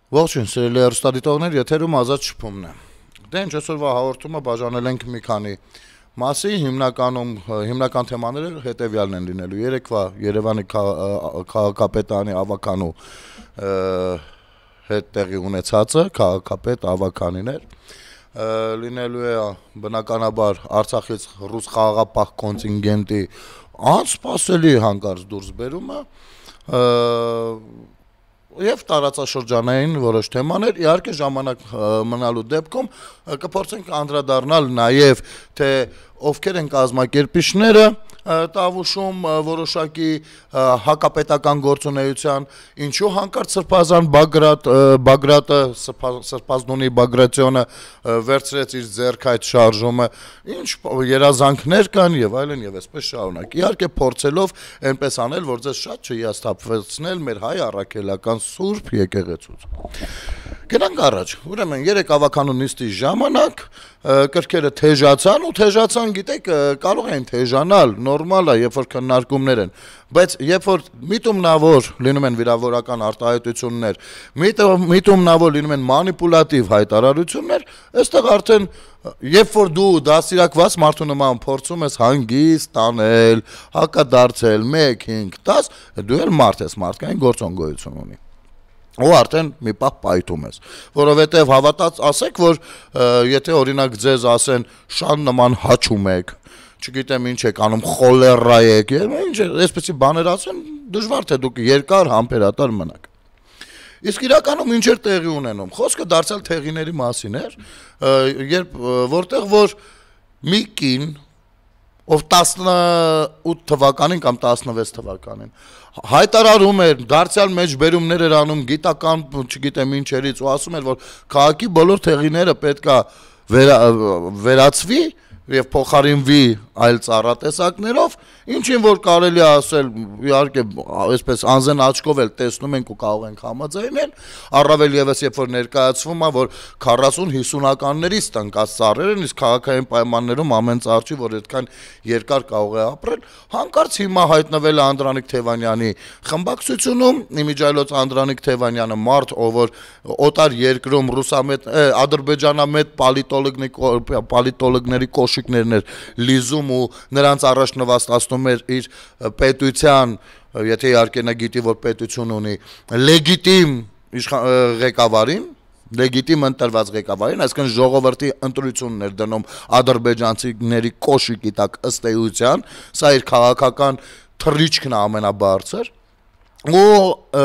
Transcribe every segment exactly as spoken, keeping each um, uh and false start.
Ողջույն, սիրելի հեռուստադիտողներ, եթերում Ազատ շփումն է։ Դե ինչ այսօրվա հաղորդումը բաժանել ենք մի քանի մասի, հիմնականում հիմնական թեմաները հետևյալն են լինելու։ Երեկվա Երևանի քաղաքապետարանի ավականու հետ տեղի ունեցածը, քաղաքապետ ավականին էր, լինելու է բնականաբար Արցախից ռուս խաղաղապահ կոնտինգենտի անսպասելի հանկարծ դուրս բերումը, եւ տարածաշրջանային որոշ թեմաներ, իհարկե ժամանակ մնալու դեպքում կփորձենք անդրադառնալ նաեւ թե ովքեր են կազմակերպիչները Տավուշում որոշակի հակապետական գործունեության, ինչու հանկարծ Սրբազան Բագրատ Բագրատը Սրբազնունի Բագրատյոնը վերցրեց իր ձեռք այդ շարժումը, ինչ երազանքներ կան եւ այլն եւ այսպես շարունակ։ Իհարկե փորձելով այնպես անել, որ ձեզ շատ չհիասթափվեցնել մեր հայ առաքելական սուրբ եկեղեցուց։ Գնանք առաջ։ Ուրեմն երեք ավականու նիստի ժամանակ կրքերը թեժացան ու թեժացան, գիտեք, կարող են թեժանալ, նորմալ է, երբ որ քննարկումներ են, բայց երբ որ միտումնավոր լինում են վիրավորական արտահայտություններ, միտումնավոր լինում են մանիպուլատիվ հայտարարություններ, այստեղ արդեն երբ որ դու դասիրակված մարդու նման փորձում ես հանգիստ տանել, հակադարձել մեկ, հինգ, դաս, դու էլ մարդ ես, մարդկային գործոնգոյություն ունի։ Ու արդեն մի պահ պայթում ես, որովհետև հավատաց ասեք, որ եթե օրինակ ձեզ ասեն շան նման հաչում եք, չգիտեմ ինչ եք անում, խոլերա եք, ինչ այսպեսի բաներ ասեն, դժվար թե դուք երկար համբերատար մնաք։ Իսկ իրականում ինչ էր տեղի ունենում, խոսքը դարձյալ թեղիների մասին էր, երբ որտեղ որ մի կին, ով տասնութ թվականին կամ տասնվեց թվականին հայտարարում էր, դարձյալ մեջբերումներ էր անում գիտական, չգիտեմ ինչերից ու ասում էր, որ քաղաքի բոլոր թեղիները պետքա վերացվի եւ փոխարինվի այլ ծառատեսակներով, ինչին որ կարելի է ասել, իհարկե, այսպես անզեն աչքով էլ տեսնում ենք ու կարող ենք համաձայնել, առավել եւս երբ որ ներկայացվում է, որ քառասուն հիսունականներից տնկած ծառեր են, իսկ քաղաքային պայմաններում ամեն ծառ չի, որ այդքան երկար կարող է ապրել, հանկարծ հիմա հայտնվել է Անդրանիկ Թևանյանի խմբակցությունում, իմիջիայլոց Անդրանիկ Թևանյանը մարդ, ով որ օտար երկրում ռուսամետ, ադրբեջանամետ պոլիտոլոգների կոշիկներն էր լիզում ու նրանց առաջ նվաստացնում էր իր պետության, եթե իհարկե նա գիտի, որ պետություն ունի, լեգիտիմ ղեկավարին, լեգիտիմ ընտրված ղեկավարին, այսինքն ժողովրդի ընտրությունն էր դնում ադրբեջանցիների կոշիկի տակ ըստ էության, սա իր քաղաքական թռիչքն է ամենաբարձր, ու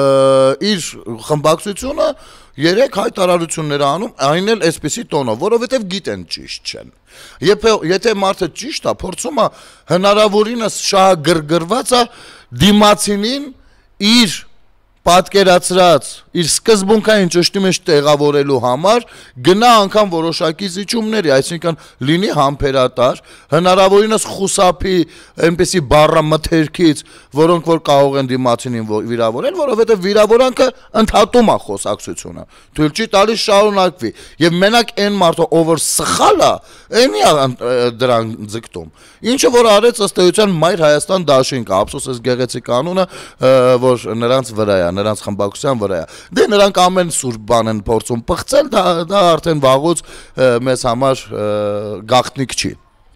իր խմբակցությունը երեք հայտարարություններ անում, այն էլ այսպիսի տոնով, որովհետև գիտեն ճիշտ չեն։ Եթե մարդը ճիշտ է, փորձում է հնարավորինս շահագրգռված է դիմացինին իր պատկերացրած, իր սկզբունքային ճշտի մեջ տեղավորելու համար գնա անգամ որոշակի զիջումների, այսինքն լինի համբերատար, հնարավորինս խուսափի այնպեսի բառամթերքից, որոնք որ կարող են դիմացինին վիրավորել, որովհետև վիրավորանքը ընդհատում է խոսակցությունը, թույլ չի տալիս շարունակվի, եւ մենակ այն մարդը, ով որ սխալ է, այնի է դրան ձգտում։ Ինչը որ արեց ըստ էության Մայր Հայաստան դաշինքը, ափսոս էս գեղեցիկ անունը, որ նրանց վրա է, նրանց խմբակցության վրա է։ Դե նրանք ամեն սուրբ բան են փորձում պղծել, դա դա արդեն վաղուց մեզ համար գաղտնիք չի։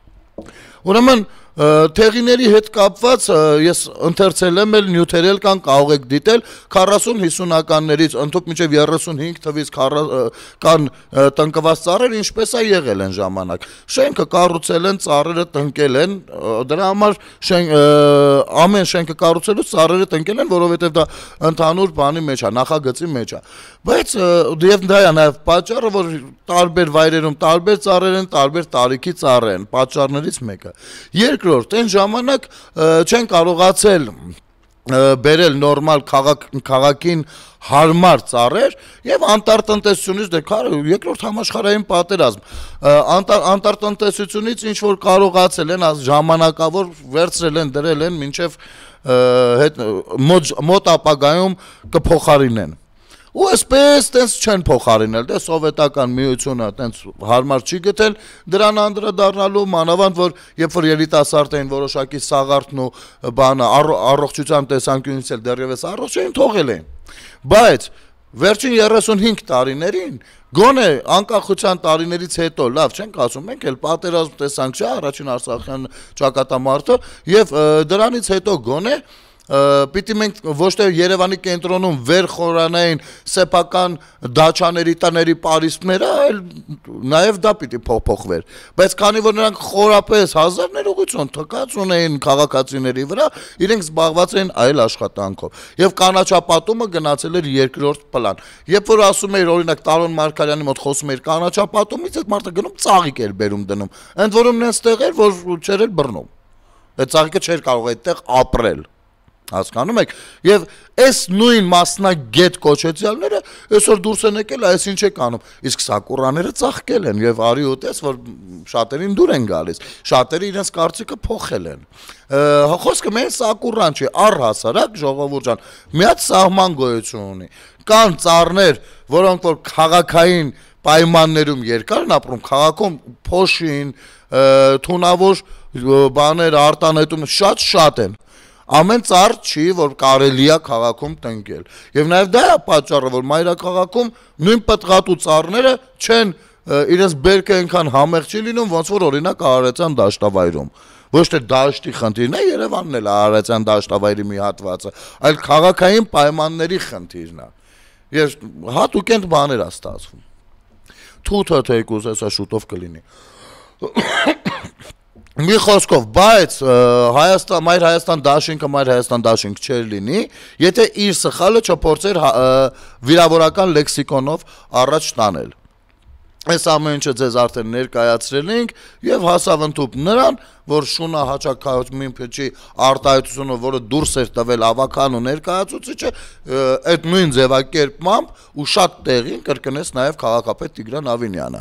Ուրեմն թեղիների հետ կապված ես ընթերցել եմ էլ նյութերել կան, կարող եք դիտել քառասուն հիսունականներից ընդհանուր մինչև երեսունհինգ թվից կան տնկված ծառեր, ինչպես է եղել են ժամանակ։ Շենքը կառուցել են, ծառերը տնկել են, դրա համար ամեն շենքը կառուցելուց ծառերը տնկել են, որովհետև դա ընդհանուր բանի մեջ է, նախագծի մեջ է։ Բայց եւ դա է նաեւ պատճառը, որ տարբեր վայրերում տարբեր ծառեր են, տարբեր տարիքի ծառեր են, պատճառներից մեկը։ Երկրորդ, այն ժամանակ չեն կարողացել բերել նորմալ քաղաքին հարմար ծառեր եւ անտարտնտեսությունից դե երկրորդ համաշխարհային պատերազմ անտարտնտեսությունից ինչ որ կարողացել են ժամանակավոր վերցրել են դրել են մինչեւ մոտ ապագայում կփոխարինեն ու այսպես տենց չեն փոխարինել, դե սովետական միությունը տենց հարմար չի գտել դրան անդրադառնալու, մանավանդ որ երբ որ երիտասարդ էին որոշակի սաղարթն ու բանը առողջության տեսանկյունից էլ դեռևս առողջ էին թողել են, բայց Վերջին երեսունհինգ տարիներին գոնե անկախության տարիներից հետո լավ չենք ասում, մենք էլ պատերազմ տեսանք, չէ՞, առաջին Արցախյան ճակատամարտը եւ դրանից հետո գոնե պիտի մենք ոչ թե Երևանի կենտրոնում վեր խորանային սեփական դաչաների տների պարիսպները, այլ նաև դա պիտի փոխվեր։ Բայց քանի որ նրանք խորապես հազար ներողություն թքած ունեին քաղաքացիների վրա, իրենք զբաղված էին այլ աշխատանքով։ Եվ կանաչապատումը գնացել էր երկրորդ պլան։ Երբ որ ասում էիր օրինակ Տարոն Մարգարյանի մոտ խոսում էր կանաչապատումից, այդ մարդը գնում ծաղիկ էր բերում դնում։ Ընդ որում նենց տեղ էր, որ չէր էլ բռնում։ Այդ ծաղիկը չէր կարող այդտեղ ապրել։ Հասկանում եք, եւ այս նույն մասնագետ կոչեցյալները այսօր դուրս են եկել, այս ինչ եք անում, իսկ սակուրաները ծաղկել են եւ արի ուտես, որ շատերին դուր են գալիս, շատերը իրենց կարծիքը փոխել են։ Խոսքը մեն սակուրան չի, առհասարակ ժողովուրդ ջան, միած սահման գոյություն ունի։ Կան ծառներ, որոնք որ քաղաքային պայմաններում երկար են ապրում, քաղաքում փոշին, թունավոր բաներ արտանետում շատ-շատ են։ Ամեն ծառ չի, որ կարելի է քաղաքում տնկել։ Եվ նաև դա է պատճառը, որ մայրաքաղաքում նույն պտղատու ծառները չեն իրենց բերքը այնքան համեղ չի լինում, ոնց որ օրինակ Արարատյան դաշտավայրում։ Ոչ թե դաշտի խնդիրն է, Երևանն էլ Արարատյան դաշտավայրի մի հատվածը, այլ քաղաքային պայմանների խնդիրն է։ Ես հատուկ են բաներ է ստացվում։ Թութը թեկուզ հեսա շուտով կլինի։ Մի խոսքով, բայց Հայաստան, Մայր Հայաստան դաշինքը Մայր Հայաստան դաշինք չէր լինի, եթե իր սխալը չփորձեր վիրավորական լեքսիկոնով առաջ տանել։ Այս ամեն ինչը ձեզ արդեն ներկայացրել ենք եւ հասավ ընդհուպ նրան, որ Շունա հաճակայոցի փչի արտահայտությունը, որը դուրս էր տվել ավականու ներկայացուցիչը, այդ նույն ձևակերպմամբ ու շատ տեղին կրկնեց նաեւ քաղաքապետ Տիգրան Ավինյանը։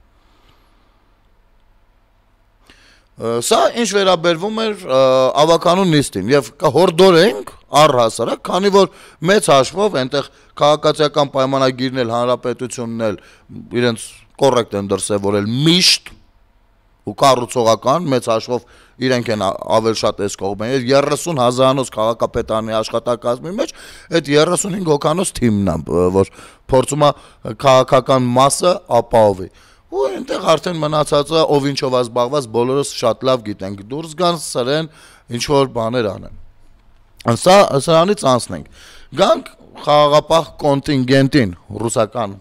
Սա ինչ վերաբերվում էր ավականու նիստին եւ կհորդորենք առհասարակ, քանի որ մեծ հաշվով այնտեղ քաղաքացիական պայմանագիրն էլ հանրապետությունն էլ իրենց կոռեկտ են դրսևորել միշտ ու կառուցողական մեծ հաշվով իրենք են ավել շատ այս կողմեն եւ երեսուն հազարանոց քաղաքապետարանի աշխատակազմի մեջ այդ երեսունհինգ հոգանոց թիմն է, որ փորձում է քաղաքական մասը ապահովի։ Ու այնտեղ արդեն մնացածը ով ինչով է զբաղված բոլորս շատ լավ գիտենք, դուրս գան սրեն ինչ որ բաներ անեն։ Սա սրանից անցնենք։ Գանք խաղաղապահ կոնտինգենտին ռուսական։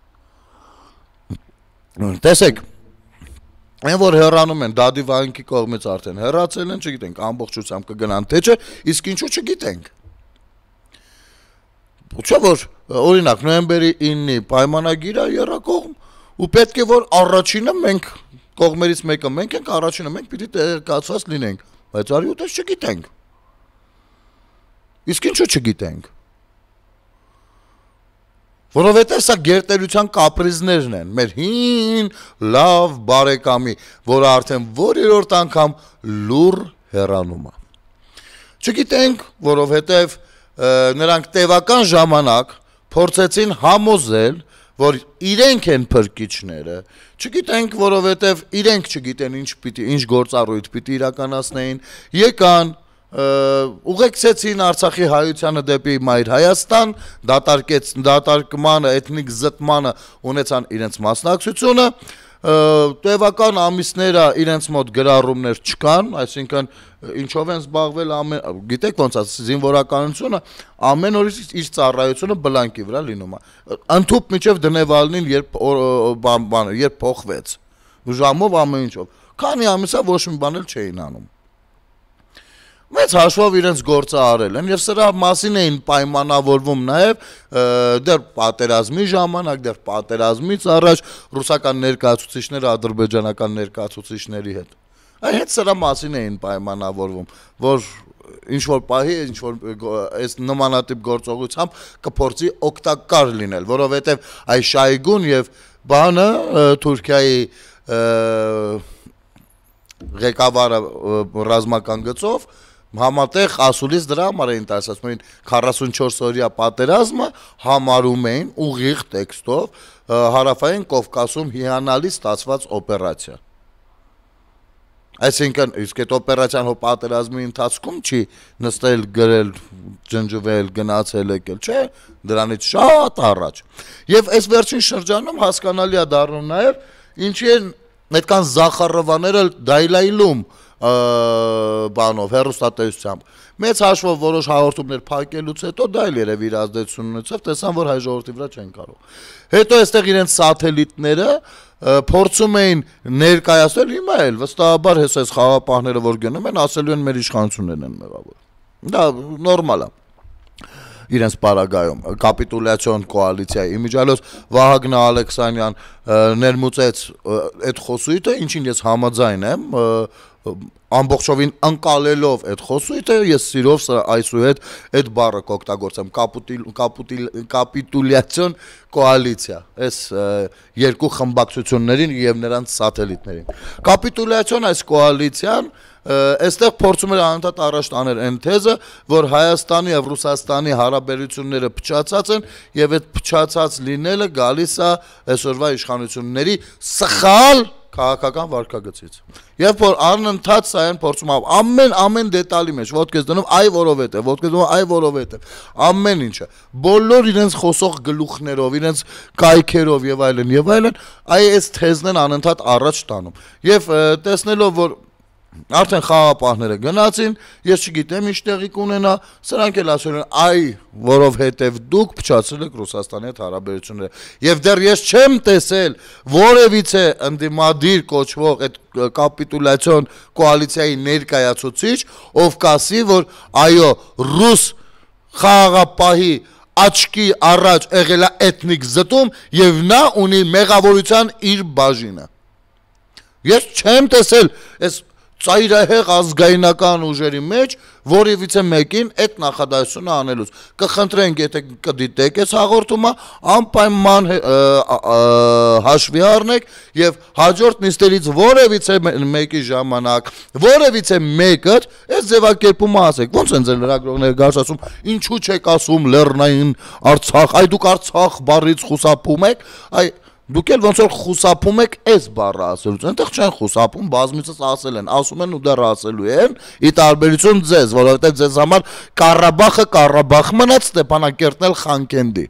Տեսեք, այն որ հեռանում են Դադի վանքի կողմից արդեն հեռացել են, չգիտենք ամբողջությամբ կգնան թե չէ, իսկ ինչու չգիտենք։ Չէ՞ որ օրինակ նոյեմբերի իննի պայմանագիրը երակողմ ու պետք է որ առաջինը մենք կողմերից մեկը մենք ենք, առաջինը մենք պիտի տեղեկացված լինենք, բայց արի ուտես չգիտենք։ Իսկ ինչու չգիտենք։ Որովհետև սա գերտերության կապրիզներն են, մեր հին լավ բարեկամի, որը արդեն որերորդ անգամ լուր հեռանում է։ Չգիտենք, որովհետև նրանք տևական ժամանակ փորձեցին համոզել, որ իրենք են փրկիչները, չգիտենք, որովհետև իրենք չգիտեն ինչ պիտի, ինչ գործառույթ պիտի իրականացնեին, եկան, ուղեկցեցին Արցախի հայությանը դեպի Մայր Հայաստան, դատարկեց դատարկմանը, էթնիկ զտմանը ունեցան իրենց մասնակցությունը, տևական ամիսները իրենց մոտ գրառումներ չկան, այսինքն ինչով են զբաղվել ամեն, գիտեք ոնց է զինվորականությունը ամեն օր իր ծառայությունը բլանկի վրա լինում է։ Ընդհուպ միջև դնևալնին երբ բան երբ փոխվեց, ժամով ամեն ինչով։ Քանի ամիս է ոչ մի բան էլ չէին անում։ Մեծ հաշվով իրենց գործը արել են եւ սրա մասին էին պայմանավորվում նաեւ դեռ պատերազմի ժամանակ, դեռ պատերազմից առաջ ռուսական ներկայացուցիչները ադրբեջանական ներկայացուցիչների հետ։ Այդ հետ սրա մասին էին պայմանավորվում, որ ինչ որ պահի, ինչ որ այս նմանատիպ գործողությամբ կփորձի օգտակար լինել, որովհետեւ այ Շայգուն եւ բանը Թուրքիայի ղեկավարը ռազմական գծով համատեղ ասուլիս դրա համար էին տասացում էին քառասունչորս օրյա պատերազմը համարում էին ուղիղ տեքստով հարավային Կովկասում հիանալի ստացված օպերացիա։ Այսինքն իսկ այդ օպերացիան հո պատերազմի ընթացքում չի նստել, գրել, ջնջվել, գնացել եկել, չէ, դրանից շատ առաջ։ Եվ այս վերջին շրջանում հասկանալի է դառնում նաև ինչի են այդքան Զախարովաները դայլայլում բանով հերոստատեսությամբ։ Մեծ հաշվով որոշ հաղորդումներ փակելուց հետո դա էլ երևի իր ազդեցություն ունեցավ, տեսան որ հայ ժողովրդի վրա չեն կարող։ Հետո այստեղ իրենց սատելիտները փորձում էին ներկայացնել, հիմա էլ վստահաբար հես այս խաղապահները որ գնում են, ասելու են մեր իշխանություններն են մեղավոր։ Դա նորմալ է։ Իրենց պարագայում կապիտուլյացիոն կոալիցիայի իմիջիալոց Վահագն Ալեքսանյան ներմուծեց այդ խոսույթը, ինչին ես համաձայն եմ, ամբողջովին ընկալելով այդ խոսույթը, ես սիրով այսուհետ այդ բառը կօգտագործեմ, կապիտուլյացիոն կոալիցիա, այս երկու խմբակցություններին եւ նրանց սատելիտներին։ Կապիտուլյացիոն այս կոալիցիան այստեղ փորձում էր անընդհատ առաջ տանել այն թեզը, որ Հայաստանի եւ Ռուսաստանի հարաբերությունները փչացած են եւ այդ փչացած լինելը գալիս է այսօրվա իշխանությունների սխալ քաղաքական վարկագծից։ Երբ որ անընդհատ սա են փորձում ամեն ամեն դետալի մեջ ոտքես դնում, այ որովհետեւ, ոտքես դնում, այ որովհետեւ, ամեն ինչը, բոլոր իրենց խոսող գլուխներով, իրենց կայքերով եւ այլն եւ այլն, այ այս թեզն են անընդհատ առաջ տանում։ Եվ տեսնելով որ արդեն խաղապահները գնացին, ես չգիտեմ ինչ տեղի կունենա, սրանք էլ ասել են, այ որովհետև դուք փչացրել եք Ռուսաստանի հետ հարաբերությունները։ Եվ դեռ ես չեմ տեսել որևիցե ընդդիմադիր կոչվող այդ կապիտուլյացիոն կոալիցիայի ներկայացուցիչ, ով կասի, որ այո, ռուս խաղապահի աչքի առաջ եղել է էթնիկ զտում եւ նա ունի մեղավորության իր բաժինը։ Ես չեմ տեսել այս ծայրահեղ ազգայնական ուժերի մեջ որևիցե մեկին այդ նախադասությունը անելուց։ Կխնդրենք, եթե կդիտեք այս հաղորդումը, անպայման հաշվի առնեք եւ հաջորդ նիստերից որևիցե մեկի ժամանակ, որևիցե մեկը այս ձևակերպումը ասեք։ Ոնց են ձեր լրագրողները գալիս ասում, ինչու չեք ասում Լեռնային Արցախ, այ դուք Արցախ բառից խուսափում եք, այ դուք էլ ոնց որ խուսափում եք այս բառը ասելուց, այնտեղ չեն խուսափում, բազմիցս ասել են, ասում են ու դեռ ասելու են, ի տարբերություն ձեզ, որովհետև ձեզ համար Ղարաբաղը Ղարաբաղ մնաց, Ստեփանակերտն էլ Խանկենդի։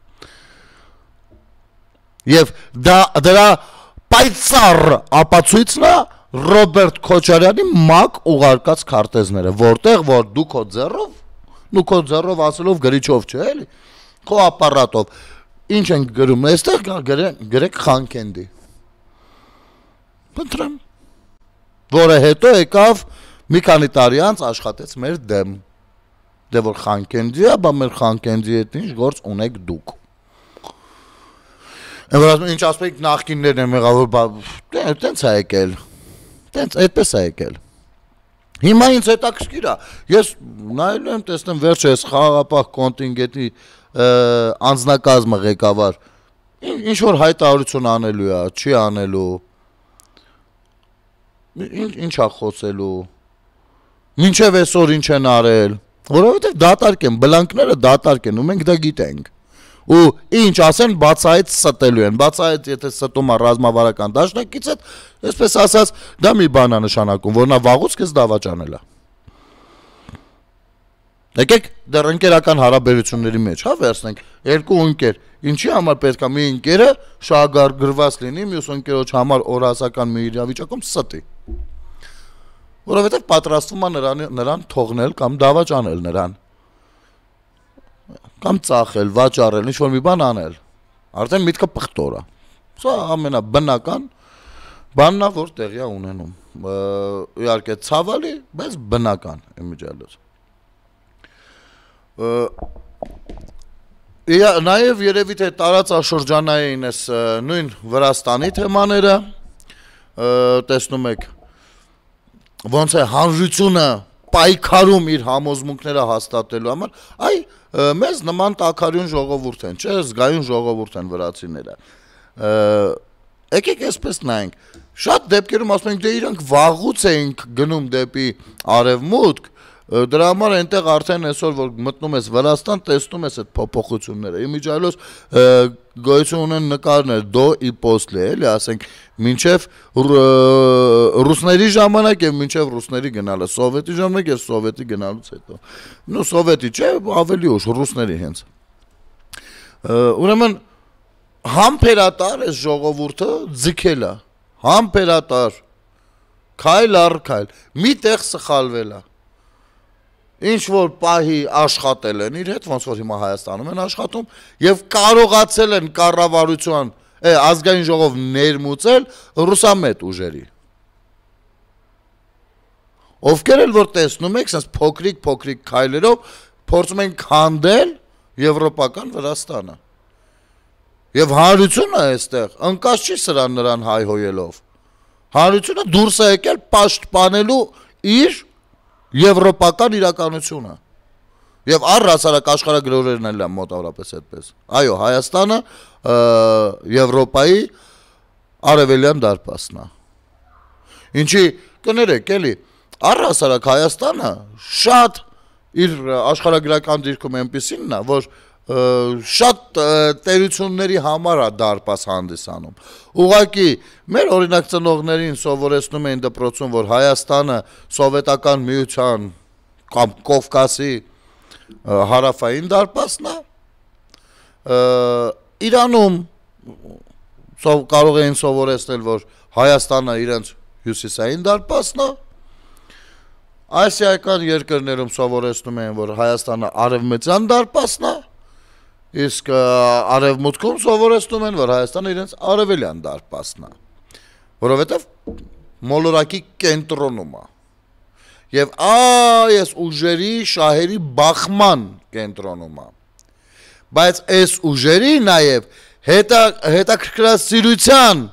Եվ դա դրա պայծառ ապացույցն է Ռոբերտ Քոչարյանի մակ ուղարկած քարտեզները, որտեղ որ դու քո ձեռով, դու քո ձեռով ասելով գրիչով չէ, էլի, քո ապարատով ինչ են գրում, այստեղ գրեք Խանկենդի։ Փնտրեմ։ Որը հետո եկավ մի քանի տարի անց աշխատեց մեր դեմ։ Դե որ Խանկենդի է, բա մեր Խանկենդի հետ ինչ գործ ունեք դուք։ Եվ ասում ինչ ասում եք նախկիններն են մեղավոր, բա տենց է եկել։ Տենց այդպես է եկել։ Հիմա ինձ հետաքրքիր է։ Ես նայելու եմ, տեսնեմ վերջը այս խաղաղապահ կոնտինգենտի անձնակազմը ղեկավար ինչ որ հայտարարություն անելու է, չի անելու, ինչ է խոսելու, մինչև այսօր ինչ են արել, որովհետև դատարկ են, բլանկները դատարկ են ու մենք դա գիտենք ու ինչ ասեն բացահայտ ստելու են, բացահայտ եթե ստում է ռազմավարական դաշնակից հետ, այսպես ասած դա մի բան է նշանակում, որ նա վաղուց քեզ դավաճանել է։ Եկեք դեռ ընկերական հարաբերությունների մեջ, հա վերցնենք, երկու ընկեր, ինչի համար պետք է մի ընկերը շահագրգռված լինի, մյուս ընկերոջ համար օրասական մի իրավիճակում ստի։ Որովհետև պատրաստվում է նրան, նրան թողնել կամ դավաճանել նրան։ Կամ ծախել, վաճառել, ինչ-որ մի բան անել։ Արդեն միտքը պղտոր է։ Սա ամենաբնական բանն է, որ տեղի է ունենում։ Իհարկե ցավալի, բայց բնական իմիջիալոց։ Նաև երևի թե տարածաշրջանային այս նույն Վրաստանի թեմաները տեսնում եք ոնց է հանրությունը պայքարում իր համոզմունքները հաստատելու համար, այ մեզ նման տաքարյուն ժողովուրդ են, չէ, զգայուն ժողովուրդ են վրացիները։ Եկեք այսպես նայենք, շատ դեպքերում ասում ենք, դե իրանք վաղուց էինք գնում դեպի արևմուտք, Դրա համար այնտեղ արդեն այսօր որ մտնում ես Վրաստան, տեսնում ես այդ փոփոխությունները։ Իմիջիայլոց գոյություն ունեն նկարներ դո ի պոսլե, էլի, ասենք, մինչև ռուսների ժամանակ եւ մինչև ռուսների գնալը, սովետի ժամանակ եւ սովետի գնալուց հետո։ Նու սովետի չէ, ավելի ուշ ռուսների հենց։ Ուրեմն համբերատար այս ժողովուրդը ձգել է, համբերատար, քայլ առ քայլ, միտեղ սխալվել է։ Ինչ որ պահի աշխատել են իր հետ, ոնց որ հիմա Հայաստանում են աշխատում, եւ կարողացել են կառավարության, ազգային ժողով ներմուծել ռուսամետ ուժերի։ Ովքեր էլ որ տեսնում եք, sense փոքրիկ փոքրիկ քայլերով փորձում են քանդել եվրոպական Վրաստանը։ Եվ հանրությունը այստեղ ընկած չի սրան նրան հայհոյելով։ Հանրությունը դուրս է եկել պաշտպանելու իր եվրոպական իրականությունը։ Եվ առհասարակ աշխարհագրորերն էլ են մոտավորապես այդպես։ Այո, Հայաստանը Եվրոպայի արևելյան դարպասն է։ Ինչի կներեք, էլի, առհասարակ Հայաստանը շատ իր աշխարհագրական դիրքում այնպեսինն է, որ շատ տերությունների համար է դարպաս հանդիսանում։ Ուղղակի մեր օրինակ ծնողներին սովորեցնում էին դպրոցում, որ Հայաստանը սովետական միության կամ Կովկասի հարավային դարպասն է։ Իրանում կարող էին սովորեցնել, որ Հայաստանը իրենց հյուսիսային դարպասն է։ Ասիական երկրներում սովորեցնում են, որ Հայաստանը արևմտյան դարպասն է։ Իսկ արևմուտքում սովորեցնում են, որ Հայաստանը իրենց արևելյան դարպասն է, որովհետև մոլորակի կենտրոնում է։ Եվ այս ուժերի շահերի բախման կենտրոնում է։ Բայց այս ուժերի նաև հետաքրքրասիրության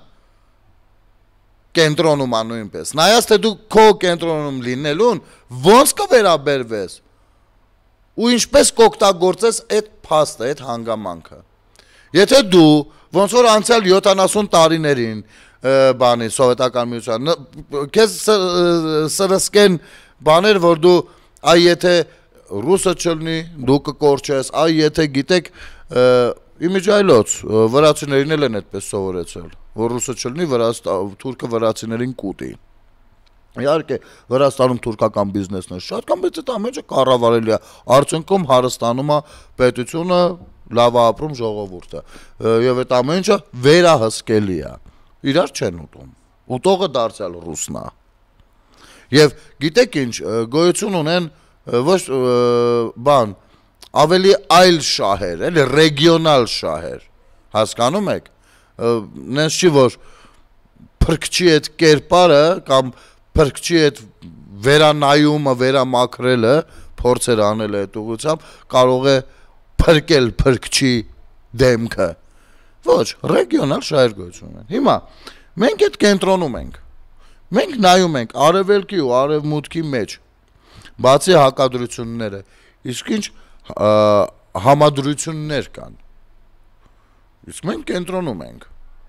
կենտրոնում է նույնպես։ Նայած թե դու քո կենտրոնում լինելուն ոնց կվերաբերվես ու ինչպես կօգտագործես այդ փաստը, այդ հանգամանքը։ Եթե դու ոնց որ անցյալ յոթանասուն տարիներին բանի սովետական միության քեզ սրսկեն բաներ, որ դու այ եթե ռուսը չլինի, դու կկորչես, այ եթե գիտեք իմիջայլոց վրացիներին էլ են այդպես սովորեցել, որ ռուսը չլինի, թուրքը վրացիներին կուտի։ Իհարկե Վրաստանում թուրքական բիզնեսն է շատ կամ բայց այդ ամենը կառավարելի է, արդյունքում հարստանում է պետությունը, լավ է ապրում ժողովուրդը, եւ այդ ամենը վերահսկելի է։ Իրար չեն ուտում։ Ուտողը դարձյալ ռուսն է։ Եվ գիտեք ինչ, գոյություն ունեն ոչ բան, ավելի այլ շահեր, էլի ռեգիոնալ շահեր։ Հասկանում եք։ Նենց չի որ փրկչի այդ կերպարը կամ փրկչի այդ վերանայումը, վերամաքրելը, փորձեր անել այդ ուղղությամբ կարող է փրկել փրկչի դեմքը։ Ոչ, ռեգիոնալ շահեր գոյություն ունեն։ Հիմա մենք այդ կենտրոնում ենք։ Մենք նայում ենք արևելքի ու արևմուտքի մեջ, բացի հակադրությունները, իսկ ինչ համադրություններ կան։ Իսկ մենք կենտրոնում ենք։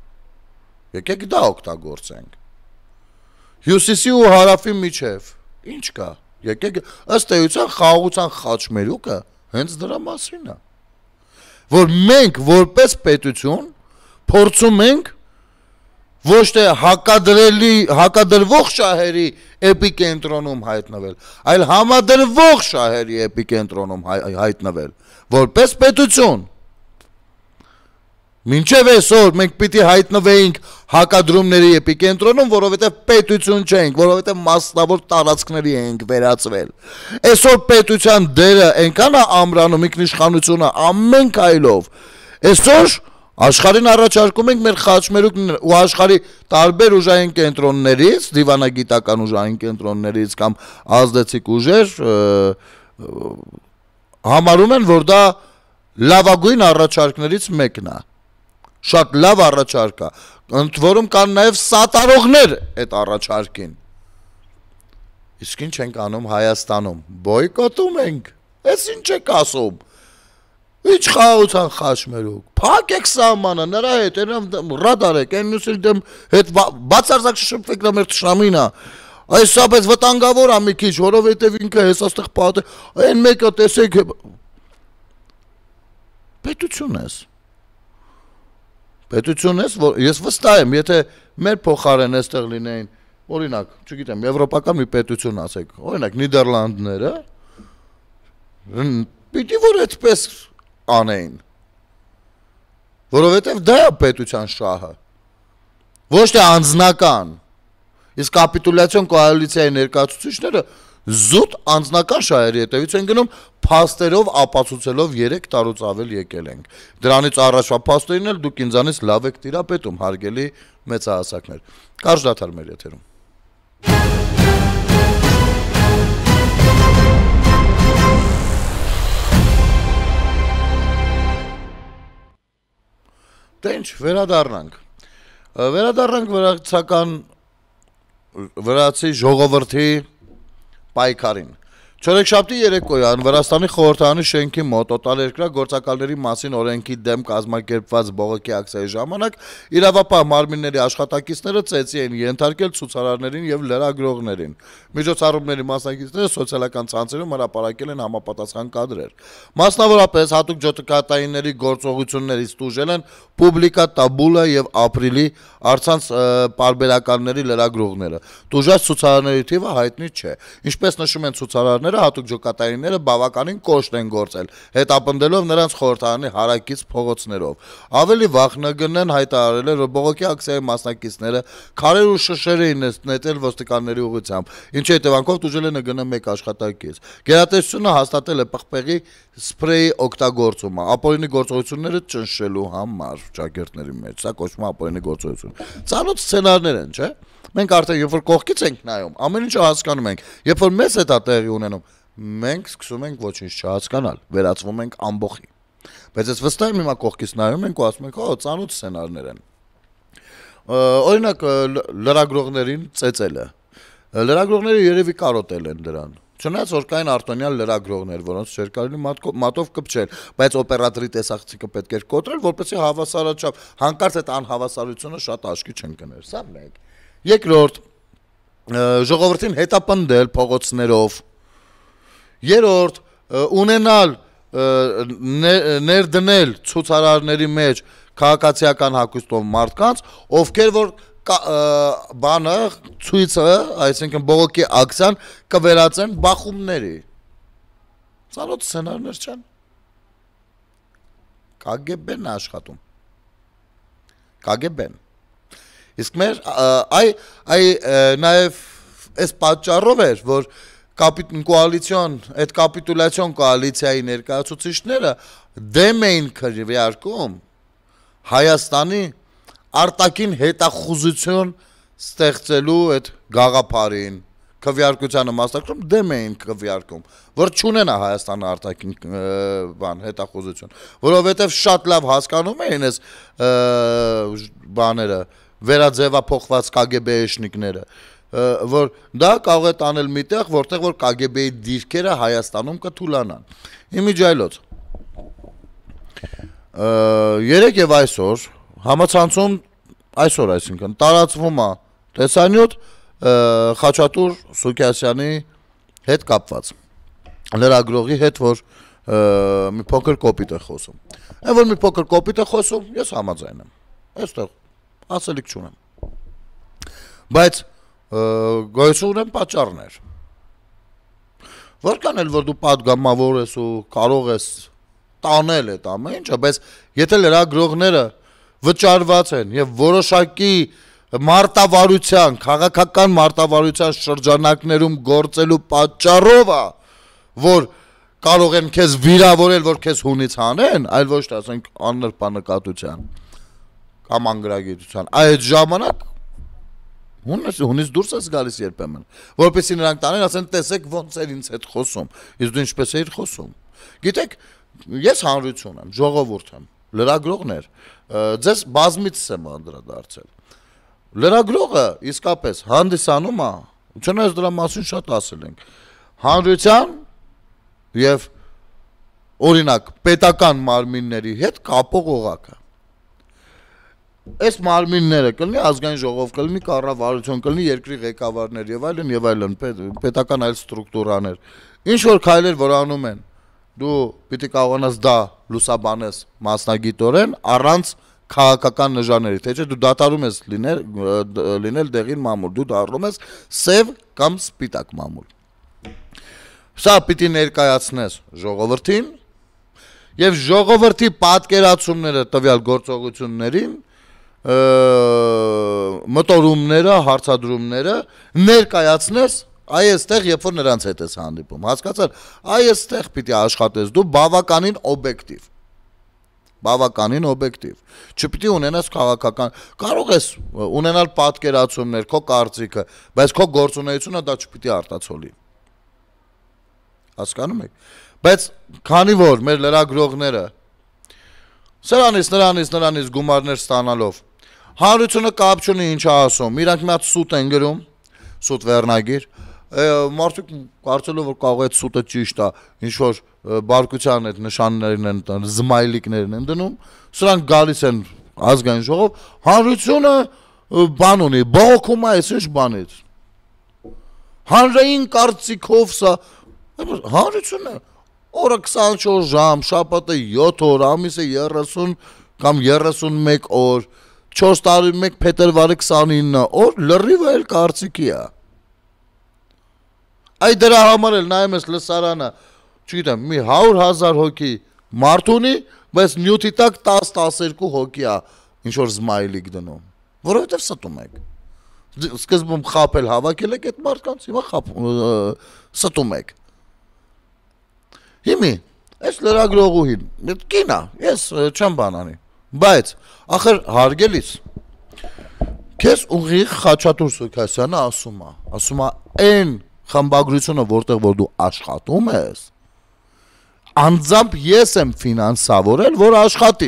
Եկեք դա օգտագործենք։ Հյուսիսի ու հարավի միջև ինչ կա։ Եկեք ըստ էության խաղաղության խաչմերուկը հենց դրա մասին է։ Որ մենք որպես պետություն փորձում ենք ոչ թե հակադրելի հակադրվող շահերի էպիկենտրոնում հայտնվել, այլ համադրվող շահերի էպիկենտրոնում հայտնվել, որպես պետություն։ Մինչև այսօր մենք պիտի հայտնվեինք հակադրումների էպիկենտրոնում, որովհետև պետություն չենք, որովհետև մասնավոր տարածքների ենք վերածվել։ Այսօր պետության դերը այնքան է ամրանում ինքնիշխանությունը ամեն քայլով։ Այսօր աշխարհին առաջարկում ենք մեր խաչմերուկն ու աշխարհի տարբեր ուժային կենտրոններից, դիվանագիտական ուժային կենտրոններից կամ ազդեցիկ ուժեր համարում են, որ դա լավագույն առաջարկներից մեկն է։ Շատ լավ առաջարկ է, ընդ որում կան նաև սատարողներ այդ առաջարկին։ Իսկ ինչ ենք անում Հայաստանում, բոյկոտում ենք, ես ինչ եք ասում, ինչ խաղաղության խաչմերուկ, փակեք սահմանը, նրա հետ, ռադարեք, այն մյուսի դեմ հետ բացարձակ շփվեք նրա մեր թշնամին է, Այս սա պես վտանգավոր է մի քիչ, որովհետև ինքը հեսա ստեղ պատը, այն մեկը տեսեք պետություն ես։ Պետություն ես, որ ես վստահ եմ, եթե մեր փոխարեն այստեղ լինեին, օրինակ, չգիտեմ, եվրոպական մի պետություն ասեք, օրինակ Նիդերլանդները, պիտի որ այդպես անեին։ Որովհետև դա է պետության շահը։ Ոչ թե անձնական։ Իսկ կապիտուլյացիոն կոալիցիայի ներկայացուցիչները զուտ անձնական շահերի հետևից են գնում, փաստերով ապացուցելով երեք տարուց ավել եկել ենք։ Դրանից առաջվա փաստերին էլ դուք ինձանից լավ եք տիրապետում, հարգելի մեծահասակներ։ Կարճ դադար մեր եթերում։ Դե ինչ, վերադառնանք։ Վերադառնանք վրացական վրացի ժողովրդի պայքարին։ Չորեքշաբթի երեկոյան Վրաստանի խորհրդարանի շենքի մոտ օտարերկրյա գործակալների մասին օրենքի դեմ կազմակերպված բողոքի ակցիայի ժամանակ իրավապահ մարմինների աշխատակիցները ծեծի են ենթարկել ցուցարարներին եւ լրագրողներին։ Միջոցառումների մասնակիցները սոցիալական ցանցերում հրապարակել են համապատասխան կադրեր։ Մասնավորապես հատուկ ջոկատայինների գործողություններից տուժել են Պուբլիկա Տաբուլա եւ Ապրիլի առցանց պարբերականների լրագրողները։ Տուժած ցուցարարների թիվը հայտնի չէ։ Ինչպես նշում են ցուցարարները, հատուկ ջոկատայինները բավականին կոշտ են գործել, հետապնդելով նրանց խորհրդարանի հարակից փողոցներով։ Ավելի վաղ Ն Գ Ն-ն հայտարարել էր, որ բողոքի ակցիայի մասնակիցները քարեր ու շշեր էին նետել ոստիկանների ուղղությամբ, ինչի հետևանքով տուժել է Ն Գ Ն մեկ աշխատակից։ Գերատեսչությունը հաստատել է պղպեղի սպրեյի օգտագործումը ապօրինի գործողությունները ճնշելու համար ճակերտների մեջ։ Սա կոչվում է ապօրինի գործողություն։ Ծանոթ սցենարներ են, չէ՞։ Մենք արդեն երբ որ կողքից ենք նայում, ամեն ինչը հասկանում ենք։ Երբ որ մեզ հետ է տեղի ունենում, մենք սկսում ենք ոչինչ չհասկանալ, վերածվում ենք ամբոխի։ Բայց ես վստահ եմ հիմա կողքից նայում ենք ու ասում ենք, «Օ, ծանոթ սցենարներ են»։ Օրինակ լրագրողներին ծեծելը։ Լրագրողները երևի կարոտել են դրան։ Չնայած որ կային արտոնյալ լրագրողներ, որոնց չէր կարելի մատով կպչել, բայց օպերատորի տեսախցիկը պետք էր կոտրել, որպեսզի հավասարաչափ հանկարծ այդ անհավասարությունը շատ աչքի չընկներ։ Սա մեկ։ Երկրորդ, ժողովրդին հետապնդել փողոցներով։ Երրորդ, ունենալ ներդնել ցուցարարների մեջ քաղաքացիական հագուստով մարդկանց, ովքեր որ բանը ցույցը, այսինքն բողոքի ակցիան կվերածեն բախումների։ Ծանոթ սցենարներ չեն։ Կ Գ Բ-ն աշխատում։ Կ Գ Բ-ն։ Իսկ մեր այ այ նաև այս պատճառով էր, որ կոալիցիոն, այդ կապիտուլյացիոն կոալիցիայի ներկայացուցիչները դեմ էին քրվարկում Հայաստանի արտաքին հետախուզություն ստեղծելու այդ գաղափարին, քվեարկությանը մասնակցում դեմ էին քվեարկում, որ չունենա Հայաստանը արտաքին բան հետախուզություն, որովհետև շատ լավ հասկանում էին այս բաները վերաձևափոխված Կ Գ Բ-շնիկները, որ դա կարող է տանել միտեղ, որտեղ որ Կ Գ Բ-ի դիրքերը Հայաստանում կթուլանան։ Իմիջայլոց։ Երեք եւ այսօր համացանցում այսօր այսինքն տարածվում է տեսանյութ Խաչատուր Սուքիասյանի հետ կապված լրագրողի հետ, որ մի փոքր կոպիտ է խոսում։ Այն որ մի փոքր կոպիտ է խոսում, ես համաձայն եմ։ Այստեղ ասելիք չունեմ։ Բայց գոյություն ունեն պատճառներ։ Որքան էլ որ դու պատգամավոր ես ու կարող ես տանել այդ ամեն ինչը, բայց եթե լրագրողները վճարված են եւ որոշակի մարտավարության, քաղաքական մարտավարության շրջանակներում գործելու պատճառով է, որ կարող են քեզ վիրավորել, որ քեզ հունից հանեն, այլ ոչ թե ասենք աննրբանկատության կամ անգրագիտության։ Այդ ժամանակ հունից հունից դուրս ես գալիս երբեմն, որպեսզի նրանք տանեն, ասեն, տեսեք ոնց էր ինձ հետ խոսում, իսկ դու ինչպես էիր խոսում։ Գիտեք, ես հանրություն եմ, ժողովուրդ եմ, լրագրողներ, ձեզ բազմիցս եմ անդրադարձել։ Լրագրողը իսկապես հանդիսանում է, չնայած դրա մասին շատ ասել ենք, հանրության եւ օրինակ պետական մարմինների հետ կապող օղակը։ Այս մարմինները կլինի ազգային ժողով, կլինի կառավարություն, կլինի երկրի ղեկավարներ եւ այլն եւ այլն, պետական այլ ստրուկտուրաներ։ Ինչ որ քայլեր որ անում են, դու պիտի կարողանաս դա լուսաբանես մասնագիտորեն առանց քաղաքական նժանների, թե չէ դու դատարում ես լինել լինել դեղին մամուլ, դու դառնում ես սև կամ սպիտակ մամուլ։ Սա պիտի ներկայացնես ժողովրդին եւ ժողովրդի պատկերացումները տվյալ գործողություններին մտորումները, հարցադրումները ներկայացնես այ այստեղ, երբ որ նրանց հետ ես հանդիպում, հասկացար, այ այստեղ պիտի աշխատես դու բավականին օբյեկտիվ, բավականին օբյեկտիվ, չպիտի ունենաս քաղաքական, կարող ես ունենալ պատկերացումներ, քո կարծիքը, բայց քո գործունեությունը դա չպիտի արտացոլի, հասկանում եք, բայց քանի որ մեր լրագրողները սրանից, նրանից, նրանից գումարներ ստանալով հանրությունը կապ չունի ինչ ասում, իրանք մի հատ սուտ են գրում, սուտ վերնագիր, մարդիկ կարծելով որ կարող է այդ սուտը ճիշտ է, ինչ որ բարկության այդ նշաններն են, զմայլիկներն են դնում, սրանք գալիս են ազգային ժողով, հանրությունը բան ունի, բողոքում է, այս ինչ բանից։ Հանրային կարծիքով սա հանրությունը օրը քսանչորս ժամ, շաբաթը յոթ օր, ամիսը երեսուն կամ երեսունմեկ օր, չորս տարի մեկ փետրվարի քսանինը օր լրիվ այլ կարծիքի է։ Այ դրա համար էլ նայում ես լսարանը, չգիտեմ, մի հարյուր հազար հոգի մարդ ունի, բայց նյութի տակ տասը տասներկու հոգի է ինչ որ զմայլիկ դնում, որովհետև ստում եք։ Սկզբում խապել հավաքել եք այդ մարդկանց, հիմա ստում եք։ Հիմի, այս լրագրողուհին, կինա, ես չեմ բանանի, բայց, ախր հարգելիս, կեզ ուղիղ Խաչատուր Սուքասյանը ասում է, ասում է, այն խմբագրությունը, որտեղ որ դու աշխատում ես, անձամբ ես եմ ֆինանսավորել, որ աշխատի,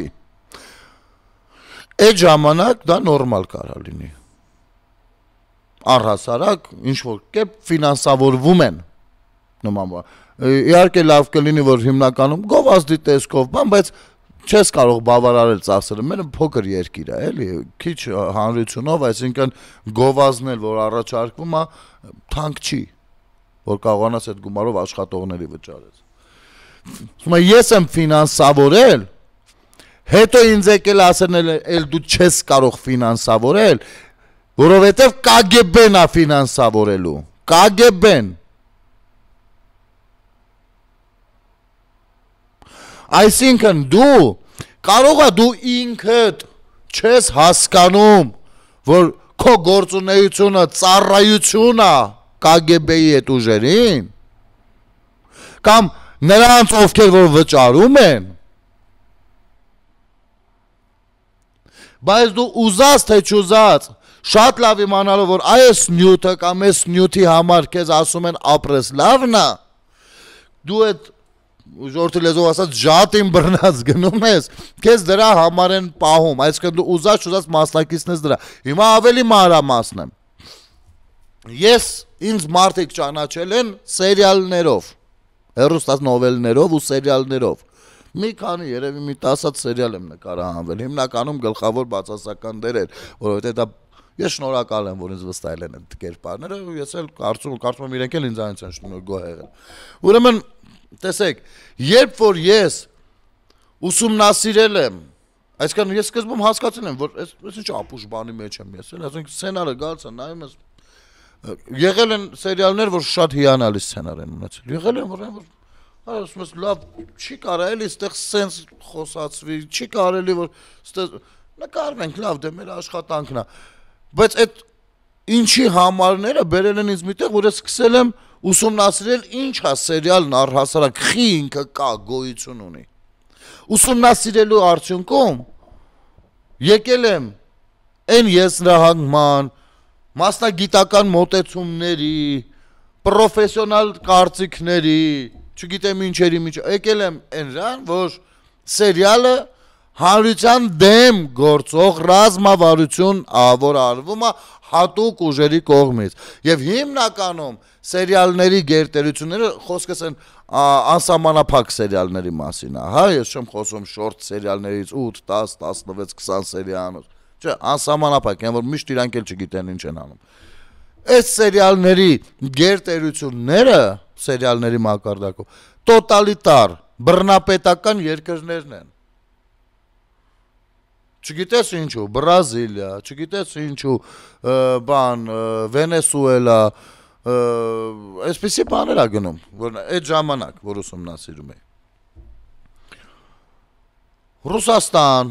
այդ ժամանակ դա նորմալ կարա լինի, առհասարակ, ինչ-որ կեպ ֆինանսավորվում են, նման բան, իհարկե լավ կլինի, որ հիմնականում գովազդի տեսքով բան, բայց չես կարող բավարարել ծախսերը, մերը փոքր երկիր է, էլի, քիչ հանրությունով, այսինքն գովազդնել, որ առաջարկվում է, թանկ չի, որ կարողանաս այդ գումարով աշխատողների վճարես։ Հիմա ես եմ ֆինանսավորել, հետո ինձ եկել ասել էլ դու չես կարող ֆինանսավորել, որովհետև Կ Գ B-ն է ֆինանսավորելու, Կ Գ B-ն Այսինքն դու կարող է դու ինքդ չես հասկանում, որ քո գործունեությունը ծառայություն է Կ Գ B-ի հետ ուժերին, կամ նրանց ովքեր որ վճարում են, բայց դու ուզած թե չուզած շատ լավ իմանալով որ այս նյութը կամ այս նյութի համար քեզ ասում են ապրես լավն է, դու այդ ժողովրդի լեզվով ասած ժատին բռնած գնում ես, քեզ դրա համար են պահում, այսինքն դու ուզած չուզած մասնակիցն ես դրա։ Հիմա ավելի մանրամասն եմ։ Ես ինձ մարդիկ ճանաչել են սերիալներով, հեռուստանովելներով ու սերիալներով։ Մի քանի երևի մի տասած սերիալ եմ նկարահանվել, հիմնականում գլխավոր բացասական դերեր, որովհետև դա ես շնորհակալ եմ, որ ինձ վստահել են այդ կերպարները, ու ես էլ կարծում կարծում եմ իրենք էլ ինձանից են շնորհգոհ եղել։ Ուրեմն տեսեք, երբ որ ես ուսումնասիրել եմ, այսինքն ես սկզբում հասկացել եմ, որ այս ինչ ապուշ բանի մեջ եմ ես, այսինքն սցենարը գալիս է, նայում ես, եղել են սերիալներ, որ շատ հիանալի սցենար են ունեցել, եղել են, որ ասում ես, լավ, չի կարա էլի ստեղ սենց խոսացվի, չի կարելի, որ ստեղ նկարում ենք, լավ, դե մեր աշխատանքն է, բայց այդ ինչի համարները բերել են ինձ միտեղ, որ ես սկսել եմ ուսումնասիրել ինչ է սերիալն առհասարակ խի ինքը կա գոյություն ունի։ Ուսումնասիրելու արդյունքում եկել եմ այն եզրահանգման, մասնագիտական մոտեցումների, պրոֆեսիոնալ կարծիքների, չգիտեմ ինչերի միջը, եկել եմ այնրան, որ սերիալը հանրության դեմ գործող ռազմավարություն, որ արվում է հատուկ ուժերի կողմից, և հիմնականում սերիալների գերտերությունները խոսքս են անսահմանափակ սերիալների մասին, հա, ես չեմ խոսում շորտ սերիալներից ութ, տասը, տասնվեց, քսան սերիանոց, Չէ, անսահմանափակ են, որ միշտ իրանք էլ չգիտեն ինչ են անում։ Այս սերիալների գերտերությունները, սերիալների մակարդակով, տոտալիտար, բռնապետական երկրներն են։ Չգիտես ինչու, Բրազիլիա, չգիտես ինչու, բան, Վենեսուելա, այսպիսի բաներ ա գնում, որ այդ ժամանակ, որ ուսումնասիրում էի։ Ռուսաստան։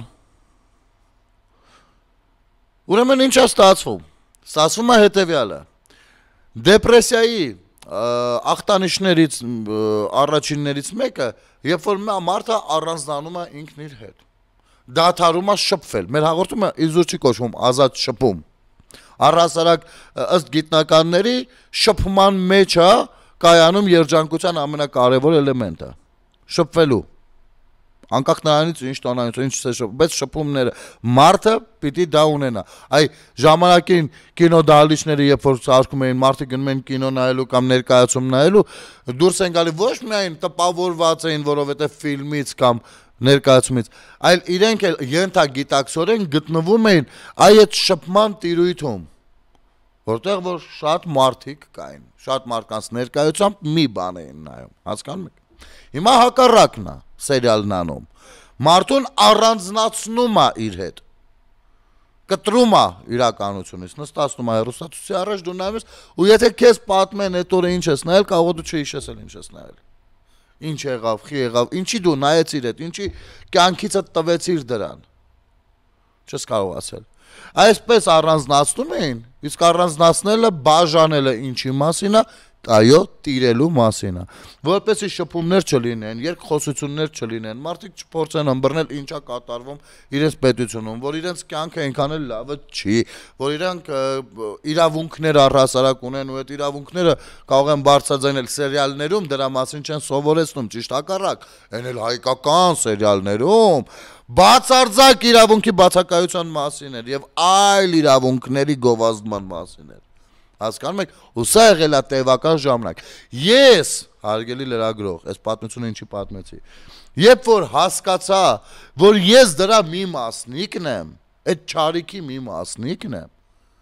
Ուրեմն ինչ է ստացվում։ Ստացվում է հետևյալը։ Դեպրեսիայի ախտանիշներից առաջիններից մեկը, երբ որ մարդը առանձնանում է ինքն իր հետ։ Դադարում է շփվել։ Մեր հաղորդումը իզուր չի կոչվում ազատ շփում։ Առհասարակ ըստ գիտնականների շփման մեջ է կայանում երջանկության ամենակարևոր էլեմենտը։ Շփվելու։ Անկախ նրանից ինչ տոնանից, ինչ շփ, բայց շփումները մարդը պիտի դա ունենա։ Այ ժամանակին կինոդահլիճները երբ որ սարքում էին, մարդը գնում են կինո նայելու կամ ներկայացում նայելու, դուրս են գալի ոչ միայն տպավորված էին, որովհետև ֆիլմից կամ ներկայացումից, այլ իրենք էլ ենթագիտակցորեն գտնվում էին այդ շփման տիրույթում, որտեղ որ շատ մարդիկ կային, շատ մարդկանց ներկայությամբ մի բան էին նայում, հասկանում եք։ Հիմա հակառակն է սերիալն անում, մարդուն առանձնացնում է իր հետ, կտրում է իրականությունից, նստացնում է հեռուստացույցի առաջ, դու նայում ես, ու եթե քեզ պատմեն այդ օրը ինչ ես նայել, կարող է դու չհիշես էլ ինչ ես նայել։ Ինչ եղավ, խի եղավ, ինչի դու նայեցիր այդ, ինչի կյանքիցդ տվեցիր դրան։ Չես կարող ասել։ Այսպես առանձնացնում էին, իսկ առանձնացնելը, բաժանելը ինչի մասին է, այո, տիրելու մասին է։ Որպեսզի շփումներ չլինեն, երկխոսություններ չլինեն, մարդիկ չփորձեն ըմբռնել ինչա կատարվում իրենց պետությունում, որ իրենց կյանքը այնքան էլ լավը չի, որ իրանք իրավունքներ առհասարակ ունեն ու այդ իրավունքները կարող են բարձրաձայնել սերիալներում, դրա մասին չեն սովորեցնում, ճիշտ հակառակ, այն էլ հայկական սերիալներում բացարձակ իրավունքի բացակայության մասին էր եւ այլ իրավունքների գովազդման մասին էր։ Հասկանում եք, ու սա եղել է տևական ժամանակ։ Ես, հարգելի լրագրող, այս պատմությունը ինչի պատմեցի, երբ որ հասկացա, որ ես դրա մի մասնիկն եմ, այդ չարիքի մի մասնիկն եմ,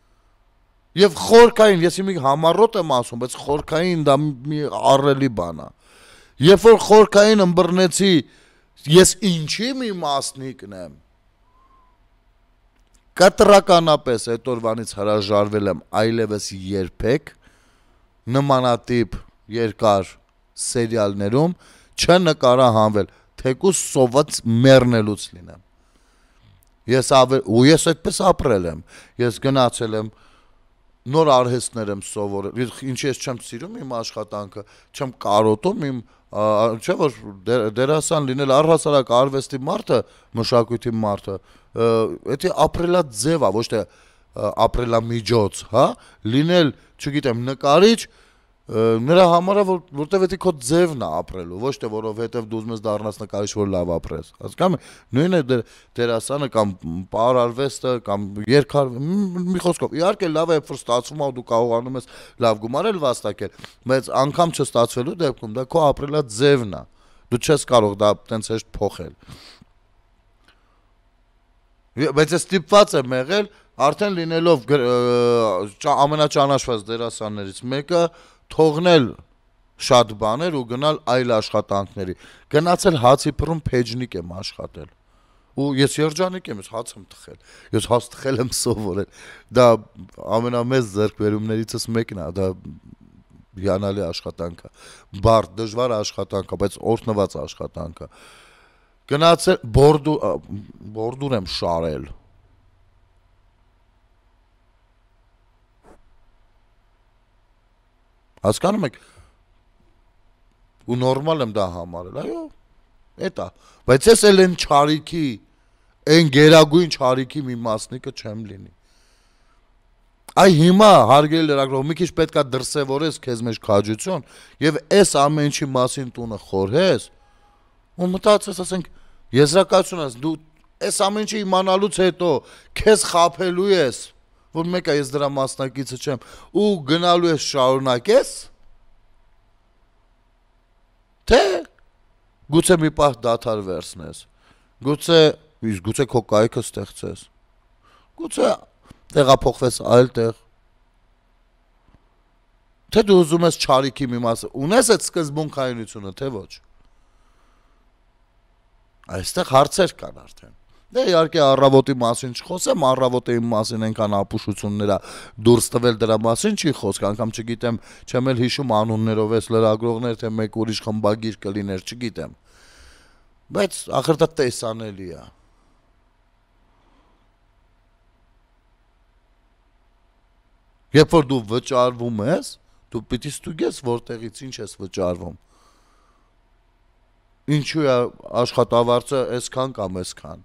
եւ խորքային, ես մի համառոտ եմ ասում, բայց խորքային դա մի առելի բան է։ Երբ որ խորքային ըմբռնեցի, ես ինչի մի մասնիկն եմ, կտրականապես այդ օրվանից հրաժարվել եմ այլևս երբեք նմանատիպ երկար սերիալներում չնկարահանվել, թեկուզ սոված մեռնելուց լինեմ։ Ես ավել, ու ես այդպես ապրել եմ, ես գնացել եմ նոր արհեստներ եմ սովորել, ինչի ես չեմ սիրում իմ աշխատանքը, չեմ կարոտում իմ, չէ որ դերասան լինել առհասարակ արվեստի մարդը, մշակույթի մարդը, Էդի ապրելա ձև է, ոչ թե ապրելա միջոց, հա, լինել, չգիտեմ, նկարիչ, նրա համար է, որտև էդի քո ձևն է ապրելու, ոչ թե որովհետև դու ուզում ես դառնաս նկարիչ, որ լավ ապրես, հասկանում եք, նույնը դերասանը կամ պարարվեստը կամ երգարվեստը, մի խոսքով, իհարկե լավ է, երբ որ ստացվում է, դու կարողանում ես լավ գումարել վաստակել, բայց անգամ չստացվելու դեպքում դա քո ապրելա ձևն է, դու չես կարող դա տենց հեշտ փոխել։ Բայց ես ստիպված եմ եղել, արդեն լինելով ամենաճանաչված դերասաններից մեկը, թողնել շատ բաներ ու գնալ այլ աշխատանքների։ Գնացել հացի փռում փեջնիկ եմ աշխատել։ Ու ես երջանիկ եմ, ես հաց եմ թխել։ Ես հաց թխել եմ սովորել։ Դա ամենամեծ ձեռքբերումներիցս մեկն է, դա հիանալի աշխատանք է։ Բարդ, դժվար աշխատանք է, բայց օրհնված աշխատանք է։ Գնացել բորդու բորդուր եմ շարել։ Հասկանում եք, ու նորմալ եմ դա համարել, այո, էտա, բայց ես էլ են չարիքի, են գերագույն չարիքի մի մասնիկը չեմ լինի։ Այ հիմա, հարգելի լրագրող, մի քիչ պետքա դրսևորես քեզ մեջ քաջություն եւ այս ամեն ինչի մասին տունը խորհես, ու մտածես, ասենք, եզրակացություն ես, դու այս ամեն ինչի իմանալուց հետո քեզ խաբելու ես, որ մեկը ես դրա մասնակիցը չեմ, ու գնալու ես շարունակես, թե գուցե մի պահ դադար վերցնես, գուցե, իսկ գուցե քո կայքը ստեղծես, Գուցե տեղափոխվես այլ տեղ։ Թե դու ուզում ես չարիքի մի մասը, ունես այդ սկզբունքայնությունը, թե ոչ։ Այստեղ հարցեր կան արդեն։ Դե իհարկե առավոտի մասին չխոսեմ, առավոտի մասին այնքան ապուշություններ դուրս տվել դրա մասին չի խոսք, անգամ չգիտեմ, չեմ էլ հիշում անուններով էս լրագրողներ, թե մեկ ուրիշ խմբագիր կլիներ, չգիտեմ։ Բայց ախր դա տեսանելի է։ Երբ որ դու վճարվում ես, դու պիտի ստուգես որտեղից ինչ ես վճարվում։ Ինչու է աշխատավարձը այսքան կամ այսքան։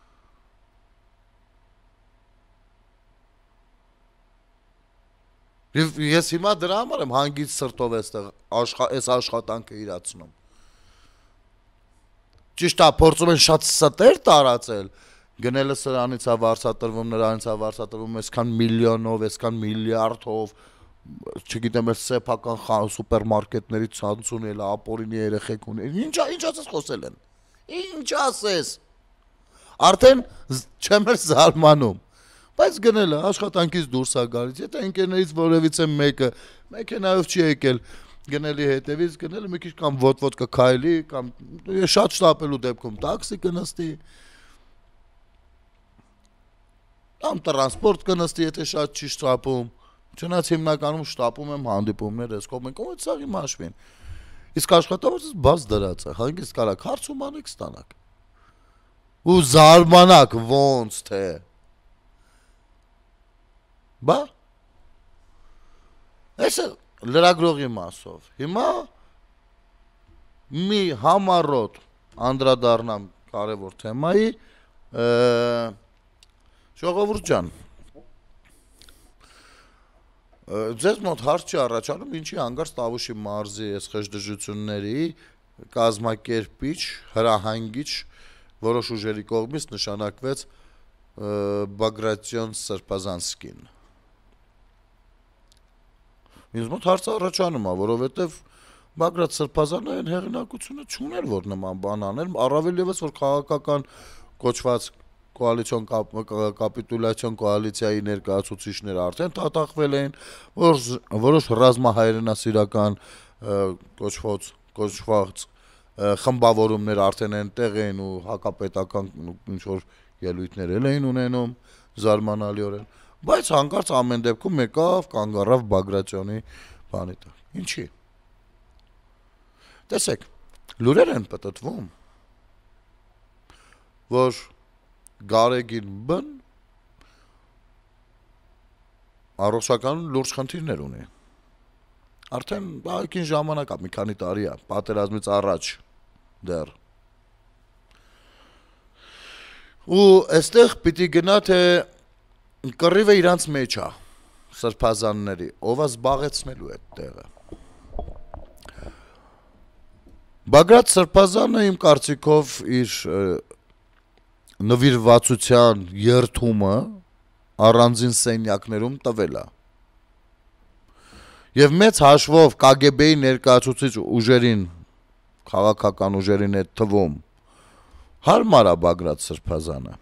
Եվ ես հիմա դրա համար եմ հանգիստ սրտով այստեղ այս աշխատանքը իրացնում։ Ճիշտ է, փորձում են շատ ստեր տարածել, գնելը սրանից է վարձատրվում, նրանից է վարձատրվում, այսքան միլիոնով, այսքան միլիարդով, չգիտեմ, այս սեփական սուպերմարկետների ցանցուն էլ ապօրինի երեխեք ունեն։ Ինչ ինչ ասես խոսել են։ Ինչ ասես։ Արդեն չեմ էլ զարմանում։ Բայց գնելը աշխատանքից դուրս է գալիս, եթե ընկերներից որևիցե մեկը մեքենայով չի եկել, գնելի հետևից, գնելը մի քիչ կամ ոտ-ոտ կքայլի, կամ շատ շտապելու դեպքում տաքսի կնստի, կամ տրանսպորտ կնստի, եթե շատ չի շտապում, չնայած հիմնականում շտապում եմ հանդիպումներ, ես կողմ ենք, այդ սաղի մաշվին, իսկ աշխատավարձս բաց դրած է, հանգիստ կարաք հարցում անեք ստանաք, ու զարմանաք ոնց թե, բա, ես է լրագրողի մասով, հիմա մի համառոտ անդրադառնամ կարևոր թեմայի, ժողովուրդ ջան, ձեզ մոտ հարց չի առաջանում, ինչի հանգարց Տավուշի մարզի այս խժդժությունների կազմակերպիչ, հրահանգիչ որոշ ուժերի կողմից նշանակվեց Բագրատիոն Սրբազանսկին։ Ինձ մոտ հարց առաջանում է, որովհետև Բագրատ Սրբազանը այն հեղինակությունը չուներ, որ նման բան աներ, առավել ևս որ քաղաքական կոչված կոալիցիոն կապիտուլյացիոն կոալիցիայի ներկայացուցիչներ արդեն թաթախվել էին, որոշ ռազմահայրենասիրական կոչված կոչված խմբավորումներ արդեն այնտեղ էին ու հակապետական ինչ որ ելույթներ էին ունենում զարմանալիորեն, բայց հանկարծ ամեն դեպքում եկավ կանգ առավ Բագրատյոնի բանի տակ։ Ինչի։ Տեսեք, լուրեր են պտտվում, որ Գարեգին Բ-ն առողջական լուրջ խնդիրներ ունի։ Արդեն այքին ժամանակ է, մի քանի տարի է, պատերազմից առաջ դեռ։ Ու այստեղ պիտի գնա, թե կռիվը իրանց մեջ է, սրբազանների, ով է զբաղեցնելու այդ տեղը։ Բագրատ Սրբազանը իմ կարծիքով իր նվիրվածության երթումը առանձին սենյակներում տվել է։ Եվ մեծ հաշվով Կ Գ B-ի ներկայացուցիչ ուժերին, քաղաքական ուժերին այդ թվում, հարմար է Բագրատ Սրբազանը։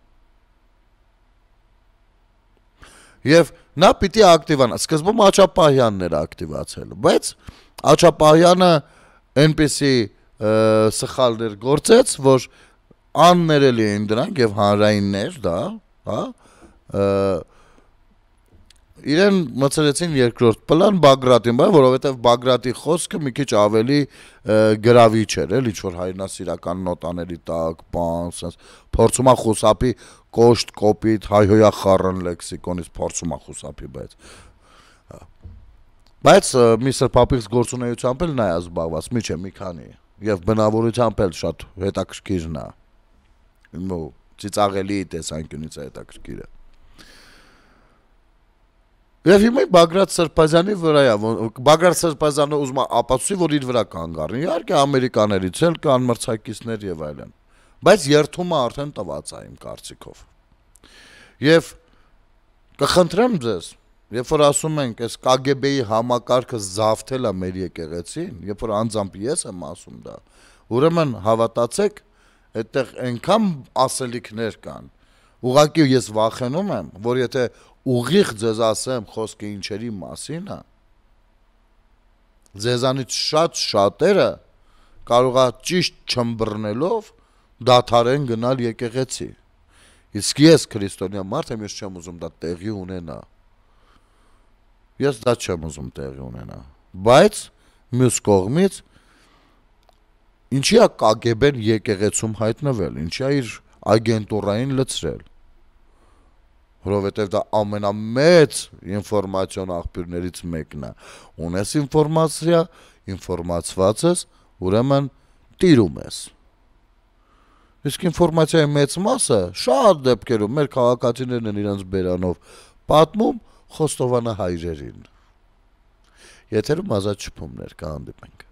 Եվ նա պիտի ակտիվանա, սկզբում Աչապահյանն էր ակտիվացել, բայց Աչապահյանը այնպիսի սխալներ գործեց, որ աններելի էին դրանք եւ հանրայիններ, դա, հա, իրեն մցրեցին երկրորդ պլան Բագրատին, որովհետեւ Բագրատի խոսքը մի քիչ ավելի գրավիչ էր, էլ ինչ որ հայրենասիրական նոտաների տակ, բան, sense փորձում է խուսափի կոշտ, կոպիտ, հայհոյախառն լեքսիկոնից փորձում է խուսափի, բայց բայց մի սրբապիղծ գործունեությամբ էլ նա է զբաղված, մի չէ, մի քանի, եւ բնավորությամբ էլ շատ հետաքրքիրն է։ Ու ծիծաղելի տեսանկյունից է հետաքրքիրը։ Եվ հիմա Բագրատ Սրբազյանի վրա է, Բագրատ Սրբազյանը ուզում է ապացուցի, որ իր վրա կանգ առնի, իհարկե ամերիկաներից էլ կան մրցակիցներ եւ այլն, բայց երթումը արդեն տված է իմ կարծիքով։ Եվ կխնդրեմ ձեզ, երբ որ ասում ենք, այս Կ Գ B-ի համակարգը զավթել է մեր եկեղեցին, երբ որ անձամբ ես եմ ասում դա, ուրեմն հավատացեք, այդտեղ այնքան ասելիքներ կան, Ուղղակի ես վախենում եմ, որ եթե ուղիղ ձեզ ասեմ խոսքը ինչերի մասին է, ձեզանից շատ շատերը կարող է ճիշտ չմբռնելով դադարեն գնալ եկեղեցի։ Իսկ ես քրիստոնյա մարդ եմ, ես չեմ ուզում դա տեղի ունենա։ Ես դա չեմ ուզում տեղի ունենա։ Բայց մյուս կողմից ինչի՞ է Կ Գ B-ն եկեղեցում հայտնվել, ինչի՞ է իր ագենտուրային լցրել։ Որովհետև դա ամենամեծ ինֆորմացիոն աղբյուրներից մեկն է։ Ունես ինֆորմացիա, ինֆորմացված ես, ուրեմն տիրում ես։ Իսկ ինֆորմացիայի մեծ մասը շատ դեպքերում մեր քաղաքացիներն են իրենց բերանով պատմում խոստովանահայրերին։ Եթերում ազատ շփումներ, կհանդիպենք։